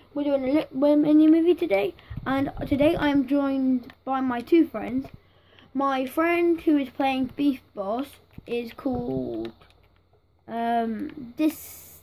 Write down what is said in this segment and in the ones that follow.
We're doing a little mini movie today, and today I am joined by my two friends. My friend who is playing Beef Boss is called, this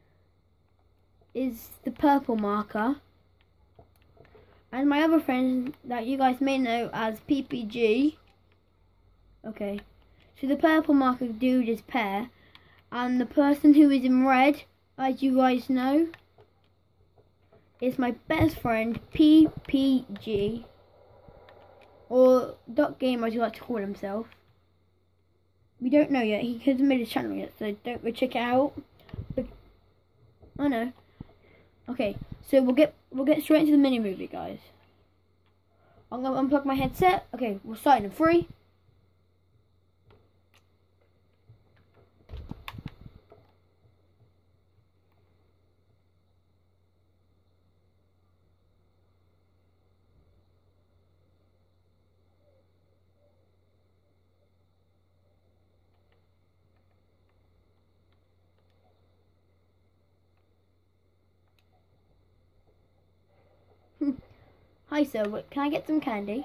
is the purple marker. And my other friend that you guys may know as PPG. Okay, so the purple marker dude is Pear, and the person who is in red, as you guys know, is my best friend PPG, or Duck Gamer as you like to call himself. We don't know yet, he hasn't made his channel yet, so don't go check it out. But I know. Okay, so we'll get straight into the mini movie, guys. I'm gonna unplug my headset. Okay, we'll start in 3. Hi sir, can I get some candy?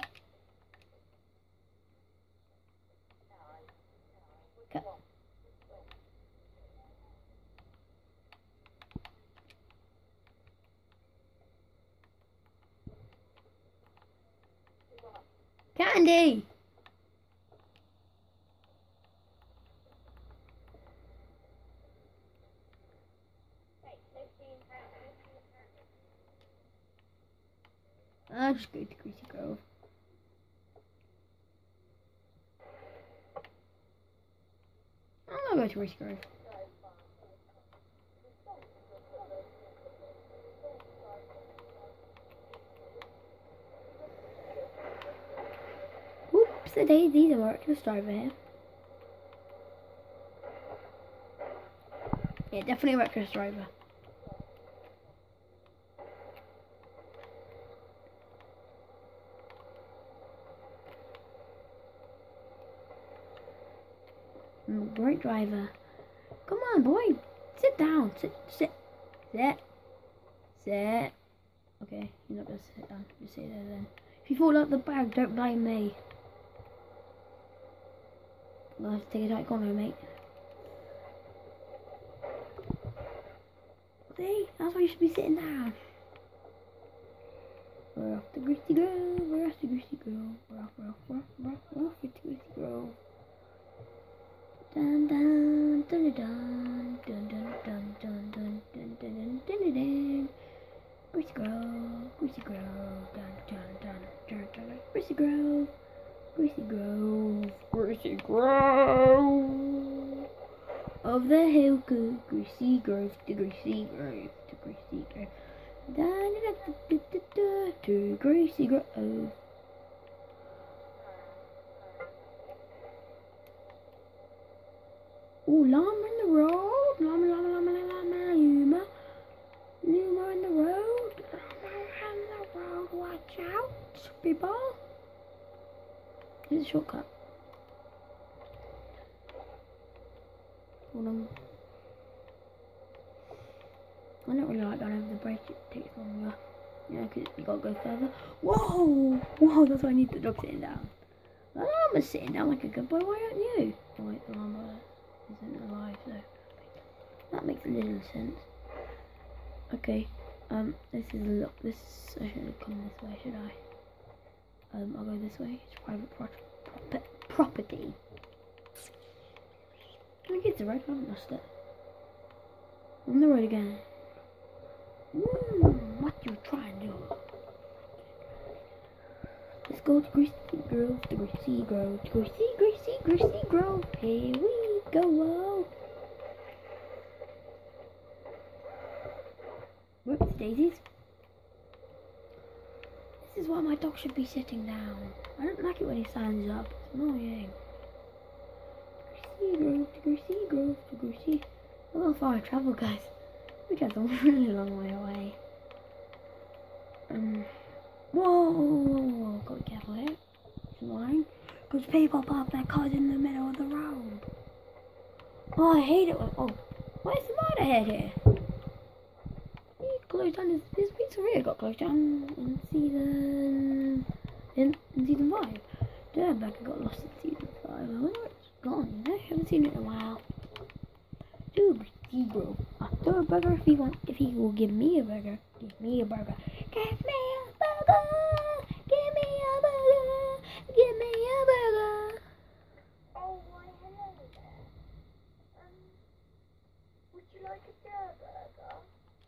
Candy! I'll just go to Greasy Grove. I'm gonna go to Greasy Grove. Oops, the daisies are reckless driver here. Yeah, definitely a reckless driver. Great driver. Come on, boy. Sit down. Sit. Okay, you're not gonna sit down. Just sit there then. If you fall out the bag, don't blame me. I'll have to take it out corner, mate. See? That's why you should be sitting down. We're off to Greasy Grove. We're off to Greasy Grove. We're off to Greasy Grove. Dun dun dun dun dun dun dun dun dun dun dun dun dun. Greasy Grove, Greasy Grove, dun dun dun dun dun. Greasy Grove, Greasy Grove, Greasy Grove. Of the hill, good Greasy Grove, to Greasy Grove, to Greasy Grove. Dun dun dun dun dun to Greasy Grove. Ooh, llama in the road, llama in the road, watch out, people. Here's a shortcut. Hold on. I don't really like going over the bridge, it takes longer. Yeah, because you gotta go further. Whoa, that's why I need the dog sitting down. The llama's sitting down like a good boy, why aren't you? Oh wait, the llama isn't alive, so that makes a little sense. Okay, this is a look. I shouldn't come this way, should I? I'll go this way. It's private property. I think it's the road. I haven't lost it. On the road again. What you trying to do? Let's go to Greasy Grove, to Greasy Grove, to Greasy Grove. Here we go. Whoops, daisies. This is why my dog should be sitting down. I don't like it when he stands up. It's annoying. Greasy Grove, to Greasy Grove, to Greasy. Look how far I travel, guys. We got a really long way away. Whoa, gotta be careful here. It's annoying. Because people park their cars in the middle of the road. Oh, I hate it when, oh, where's the motorhead here? closed down. This pizzeria got closed down in season 5. Durr Burger got lost in season 5. I wonder where it's gone. I haven't seen it in a while. Dude, bro. Durr Burger if he will give me a burger. Give me a burger. Give me a burger. Give me a burger. Give me a burger. Oh, why hello there. Would you like a Durr Burger?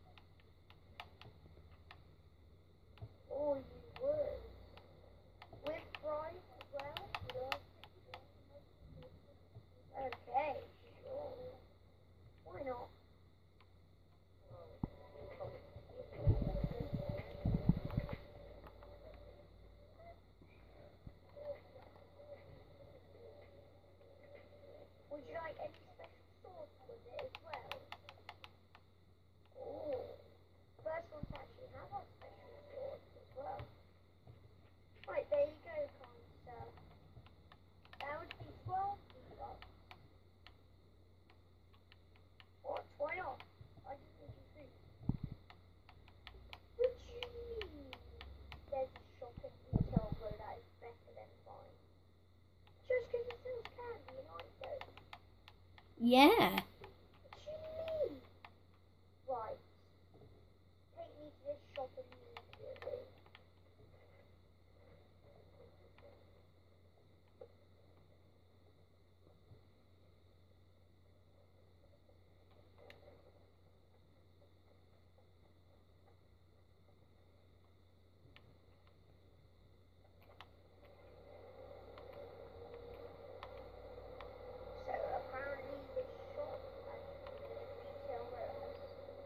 Oh, you would. With fries as well? Okay, sure. Why not? Would you like any special sauce with it as well? Oh, first one to actually have a special sauce as well. Right, there you go, kind sir. That would be 12 bucks. What? Why not? I just need your food. What do you mean? There's a shop in retail where that is better than mine. Just because it sells candy and I don't. Yeah. What do you mean? Right. Take me to this shop immediately. So apparently this shop has retail warehouse.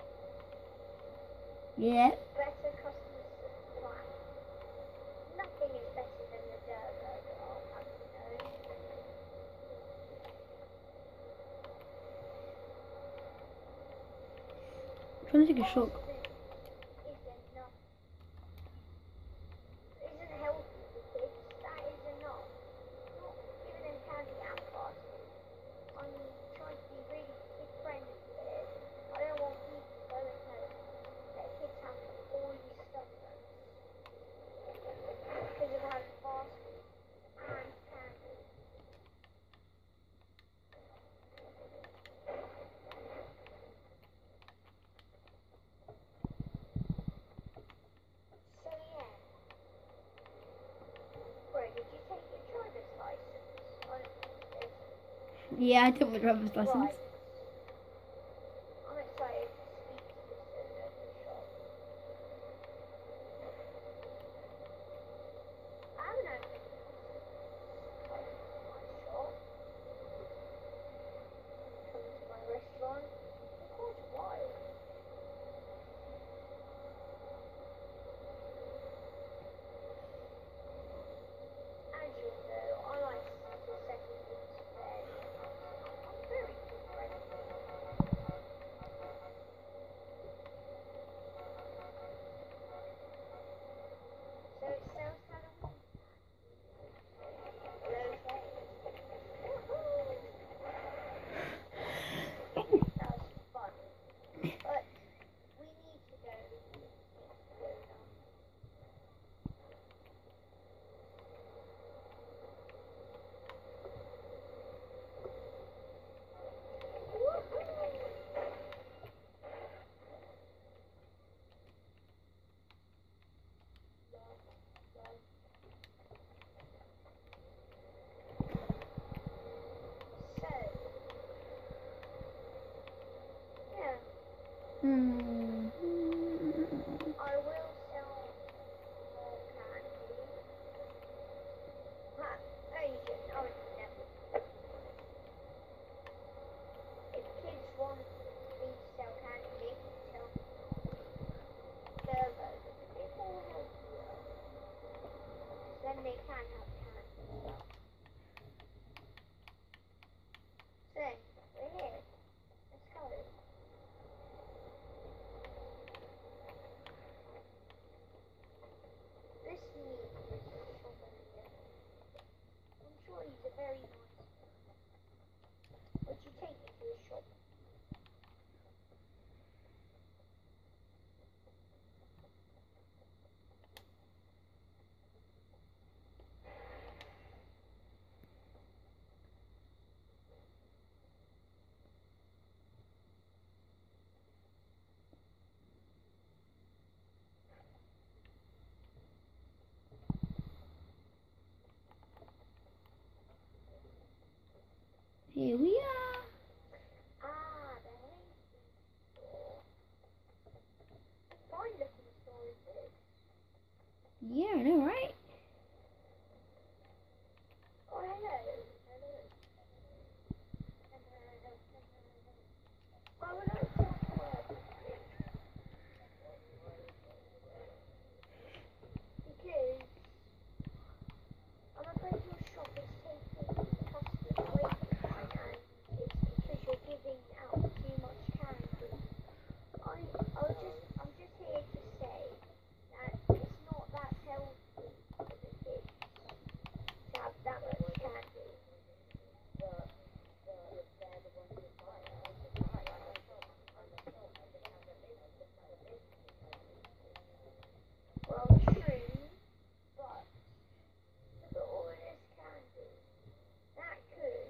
Yeah. Better customer supply. Nothing is better than the Durr Burger, I'll have you know. I'm trying to take a shot. Fast food is enough. Isn't healthy for kids. That is enough. Not giving them candy and fast food. I'm trying to be really kid friendly here. I don't want people going home. Let kids have all these stuff because of having fast food and candy. So yeah. Bro, did you take your driver's license? I don't think so. Yeah, I took my driver's license. Right. I'm excited to speak to this owner of the shop. I haven't had any customers come to my shop, come to my restaurant for quite a while. As you know, I like to settle things fairly. I'm very good Here we are. Ah, the Hastings store. Fine looking store, is it? Yeah, I know, right? Oh, hello. I would like to have a word with you. Because I'm afraid your shop is taking customers away from mine, and it's because you're giving out too much candy. I'm just here to say that it's not that healthy for the kids to have that much candy. Well, true, but look at all this candy. That could.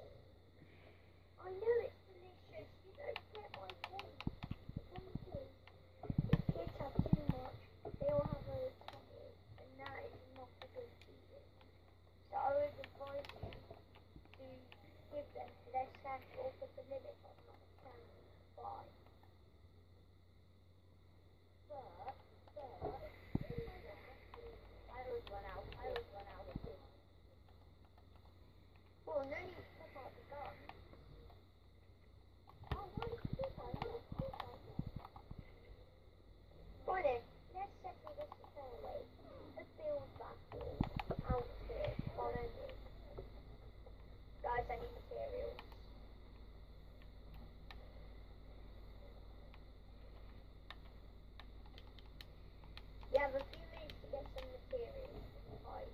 I know it's delicious. You don't get my point. The point is, if kids have too much, they will have a tummy, and that is not a good feeling. So I would advise you to give them less candy or put a limit on how much candy you buy. Well, no need to put out the gun. Oh, why did you do that? Right then, let's settle this the fair way. A build battle out here. Follow me. Guys, I need materials. You have a few minutes to get some materials. Right.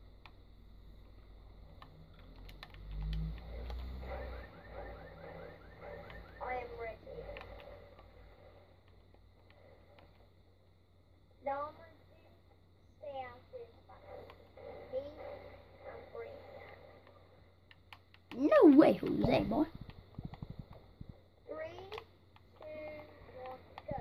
I am ready. Now I'm going to stay out in the battle. Me and Brainiac. No way, Jose, boy. 3, 2, 1, go.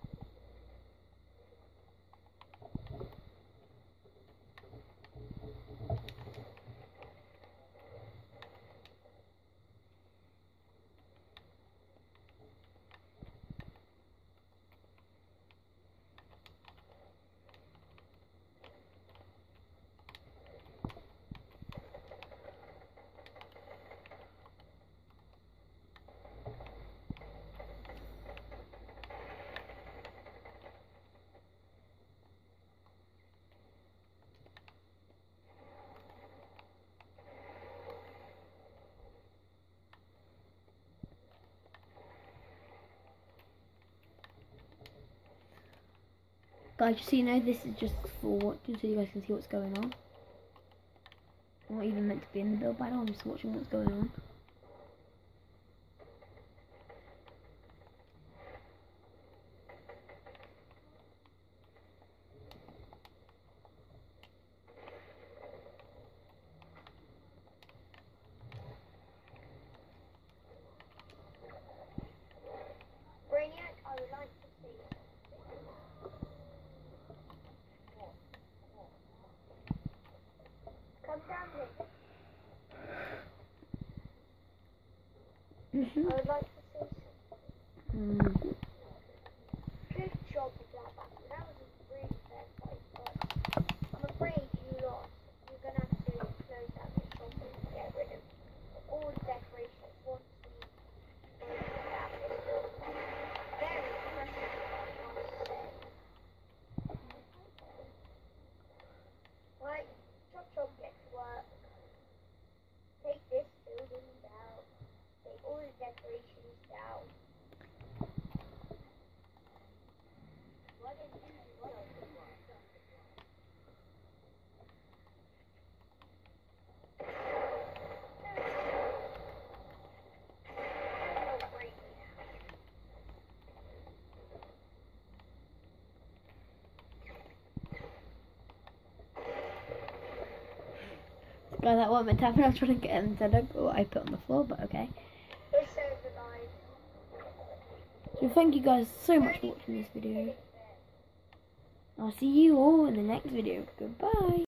Guys, just so you know, this is just for just so you guys can see what's going on. I'm not even meant to be in the build battle, I'm just watching what's going on. Brainiac, I would like to see something. Come down here. I would like to say something. Good job with that battle. That was a really fair fight, but I'm afraid you lost. You're going to have to close down your shop and get rid of all the decorations once we have this build. Very impressive, I must say. Right, Chop, get to work. Take this building down. Take all the decorations down. Why didn't you do that? Oh, great. Guys, that wasn't meant to happen. I was trying to get him to look what I put on the floor, but okay. It's over, guys. So thank you guys so much for watching this video. I'll see you all in the next video. Goodbye.